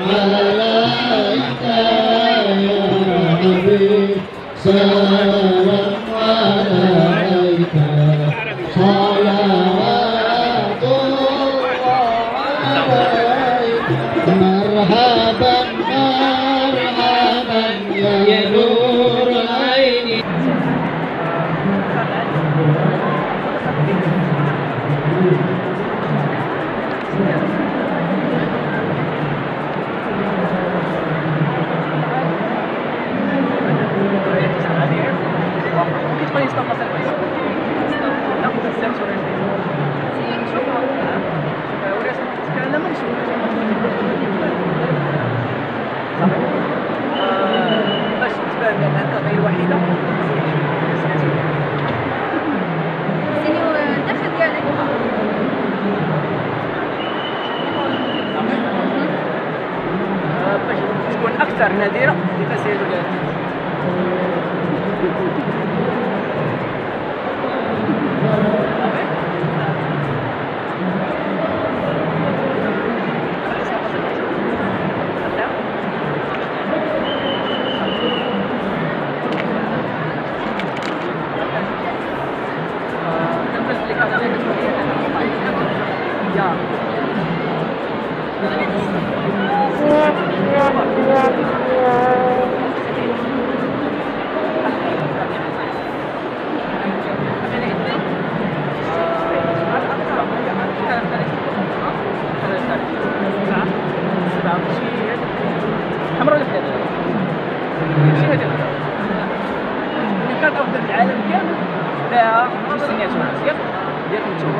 عليك يا نبي سلام عليك صلوات الله عليك مرحبا مرحبا يا نور عيني. باش تبان انك غير وحيده سينيو الدخل ديالك باش تكون اكثر نادره لتسهيل حمراء ولا حمراء؟ شي هذه كانت افضل العالم كامل داها جوج سنيات ونص ياك ديالكم نتوما.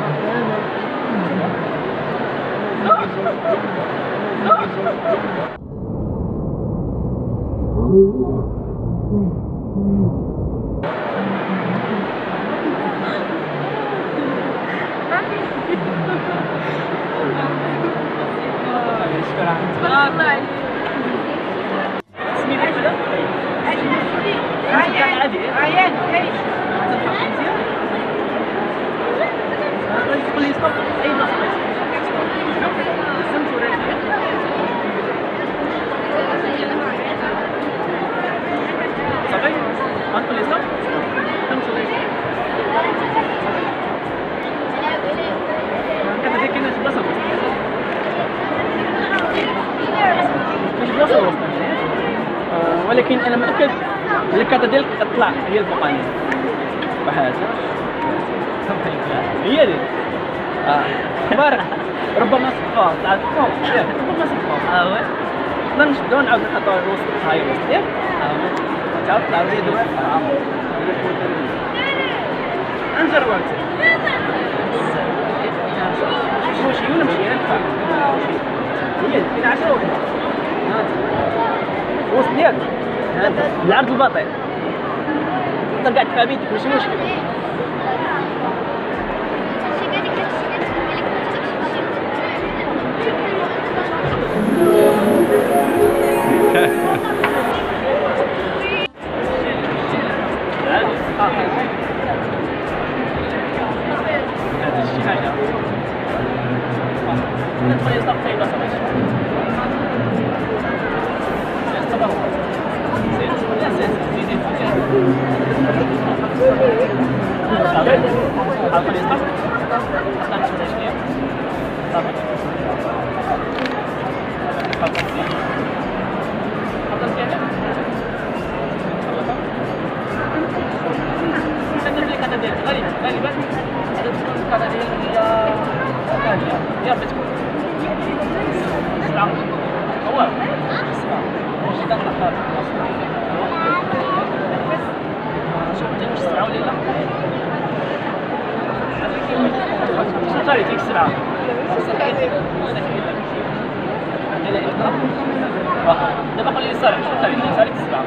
شكرا. تبارك الله عليك. سميتك ولا؟ عادي. عيان عيش. تقول لي ستوب اي بلاصه السمت ولا صافي غتقول لي ستوب السمت ولا كتدير كاينه شي بلاصه ماشي بلاصه وسط ولكن انا متاكد الكارطه ديالك تطلع هي الفوقانيه بحال هكا هي دي اخبار ربما صفار طلعت فوق ربما صفار وي نقدر نشدو نعاود نحطو الوسط هاي الوسط ياك تعاود طلع لي دابا نجربو هكا نمشي ولا نمشي هي فين 10 ولا الوسط ديالك العرض الباطن تقدر قاعد تفهم بيدك ماشي مشكل. هذا شي حاجه ندخل يصطاد في بلاصه ماشي يصطاد غالبا هذا تكون القناه هي ثانيه يا رب تكون هو واش كنطلع شوف انت واش السبعه ولا لا شنو صار ديك السبعه لا اقرا واخا دابا قول لي صالح شنو صار ديك صار السبعه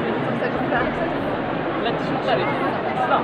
لا شنو صار السبعه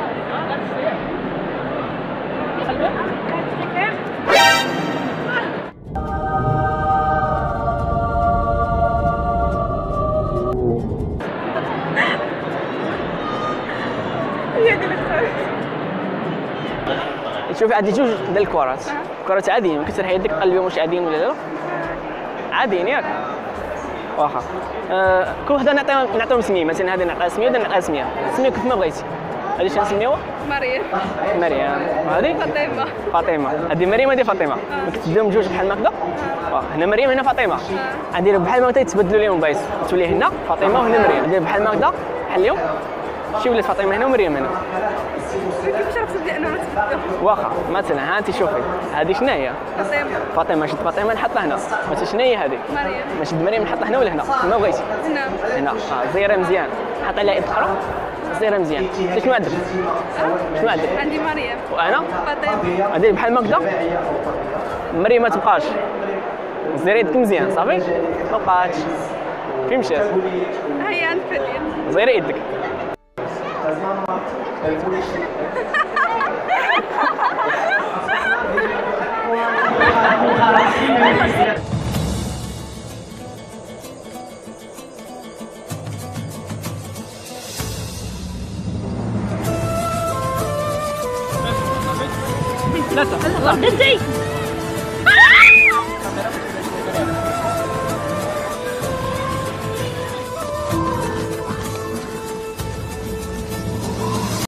شوفي عندي جوج ديال الكرات، كرات عاديين، ممكن ترحي يدك قلبي واش عاديين ولا لا؟ عاديين ياك؟ واخا كل وحده نعطيهم سميه، مثلا هذه نعطيها سميه وهذه نعطيها سميه، سميه كيف ما بغيتي. هذه شنو نسميوها؟ مريم. مريم. وهذه فاطمة. فاطمه. هذه مريم وهذه فاطمه. نكتبهم بجوج بحال هكذا. هنا مريم هنا فاطمه. غندير بحال هكذا يتبدلوا لهم البلايص، تولي هنا فاطمه وهنا مريم. ندير بحال هكذا بحال اليوم شي ولات فاطمه هنا ومريم هنا. كيفاش عرفتي بلي انه نتبدل؟ واخا مثلا ها انت شوفي هذه شنو هي؟ فاطمة. فاطمه. شد فاطمه نحطها هنا. مثلا شنو هي هذه؟ مريم. نشد مريم نحطها هنا ولا هنا؟ ما بغيتي. هنا. هنا زيره مزيان، حط عليها يد اخرى زيره مزيان. شنو عندك؟ شنو عندك؟ عندي مريم. وانا؟ فاطمة. ندير بحال هكذا مريم ما تبقاش. زير يدك مزيان صافي؟ ما بقاتش. فين مشات؟ هيا عند فدية. زير يدك. ثلاثة.